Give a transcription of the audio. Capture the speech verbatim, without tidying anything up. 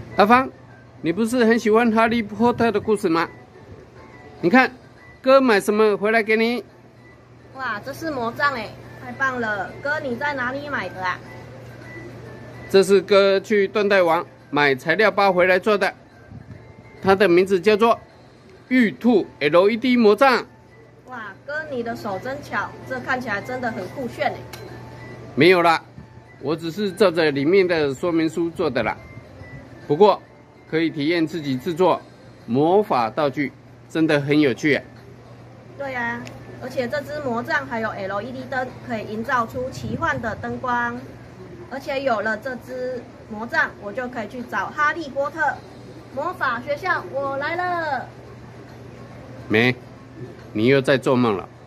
阿芳，你不是很喜欢哈利波特的故事吗？你看，哥买什么回来给你？ 哇，这是魔杖哎，太棒了！哥，你在哪里买的啊？ 这是哥去缎带网买材料包回来做的，它的名字叫做玉兔 L E D 魔杖。 哇，哥，你的手真巧，这看起来真的很酷炫哎。 没有啦，我只是照着里面的说明书做的啦。不过，可以体验自己制作魔法道具，真的很有趣啊。 对啊，而且这支魔杖还有 L E D 灯，可以营造出奇幻的灯光。而且有了这支魔杖，我就可以去找哈利波特。魔法学校，我来了。 没，你又在做梦了。